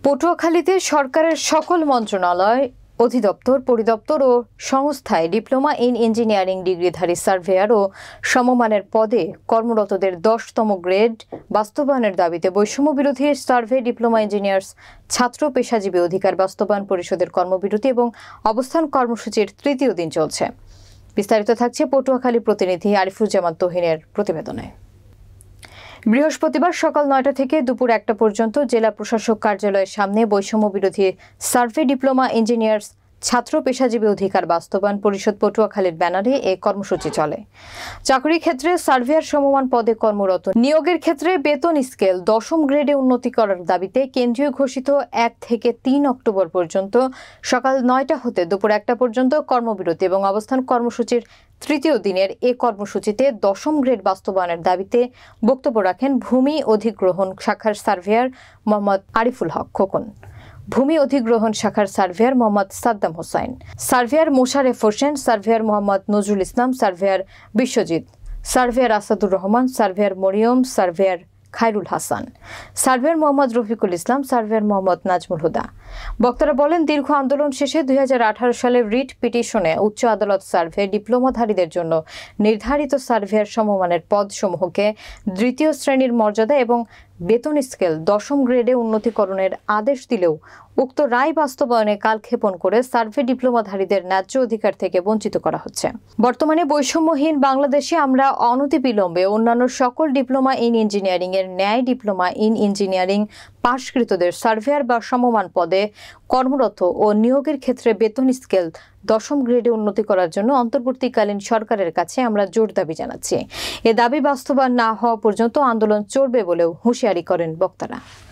পটুয়াখালীতে সরকারের সকল মন্ত্রণালয়, অধিদপ্তর, পরিদপ্তর ও সংস্থায় ডিপ্লোমা ইন ইঞ্জিনিয়ারিং ডিগ্রিধারী সার্ভেয়ার ও সমমানের পদে কর্মরতদের 10তম গ্রেড বাস্তবায়নের দাবিতে বৈষম্য বিরোধী সার্ভে ডিপ্লোমা ইঞ্জিনিয়ার্স ছাত্র পেশাজীবী অধিকার বাস্তবায়ন পরিষদের কর্মবিরতি এবং অবস্থান কর্মসূচির তৃতীয় দিন চলছে। বিস্তারিত থাকছে পটুয়াখালী প্রতিনিধি আরিফুজ্জামান তহিনের প্রতিবেদনে। বৃহস্পতিবার সকাল ৯টা থেকে দুপুর ১টা পর্যন্ত জেলা প্রশাসক কার্যালয়ের সামনে বৈষম্য বিরোধী সার্ভে ডিপ্লোমা ইঞ্জিনিয়ার্স ছাত্র পেশাজীবী অধিকার বাস্তবায়ন পরিষদ পটুয়াখালীর ব্যানারে এই কর্মসূচি চলে। চাকরির ক্ষেত্রে সার্ভেয়ার সমমান পদে কর্মরত নিয়োগের ক্ষেত্রে বেতন স্কেল 10ম গ্রেডে উন্নতি করার দাবিতে কেন্দ্রীয় ঘোষিত ১ থেকে ৩ অক্টোবর পর্যন্ত সকাল ৯টা হতে দুপুর ১টা পর্যন্ত কর্মবিরতি এবং অবস্থান কর্মসূচির তৃতীয় দিনের এ কর্মসূচিতে 10ম গ্রেড বাস্তবায়নের দাবিতে বক্তব্য রাখেন ভূমি অধিগ্রহণ শাখার সার্ভেয়ার মোহাম্মদ আরিফুল হক খোকন, ভূমি অধিগ্রহণ শাখার surveyor Mohammad Saddam Hossain, surveyor Mosharef Hossain, surveyor Mohammad Nazrul Islam, surveyor Biswajit, surveyor Asadur Rahman, surveyor Mariam, surveyor Khairul Hasan, surveyor Mohammad Rafiqul Islam, surveyor Mohammad Nazmul Huda. বক্তারা বলেন, দীর্ঘ আন্দোলন শেষে ২০১৮ সালে রিট পিটিশনে উচ্চ আদালত সার্ভে ডিপ্লোমাধারীদের জন্য নির্ধারিত সার্ভেয়ার সমমানের পদসমূহকে দ্বিতীয় শ্রেণীর মর্যাদা এবং বেতন স্কেল 10ম গ্রেডে উন্নতিকরণের আদেশ দিলেও উক্ত রায় বাস্তবায়নে কালক্ষেপণ করে সার্ভে ডিপ্লোমাধারীদের ন্যায্য অধিকার থেকে বঞ্চিত করা হচ্ছে। বর্তমানে বৈষম্যহীন বাংলাদেশে আমরা অনতিবিলম্বে অন্যান্য সকল ডিপ্লোমা ইন ইঞ্জিনিয়ারিং এর ন্যায় ডিপ্লোমা ইন ইঞ্জিনিয়ারিং পাশকৃতদের সার্ভেয়ার বা সমমান পদে কর্মরত ও নিয়োগের ক্ষেত্রে বেতন স্কেল 10ম গ্রেডে উন্নতি করার জন্য অন্তর্বর্তীকালীন সরকারের কাছে আমরা জোর দাবি জানাচ্ছি। এ দাবি বাস্তবায়ন না হওয়া পর্যন্ত আন্দোলন চলবে বলেও হুঁশিয়ারি করেন বক্তারা।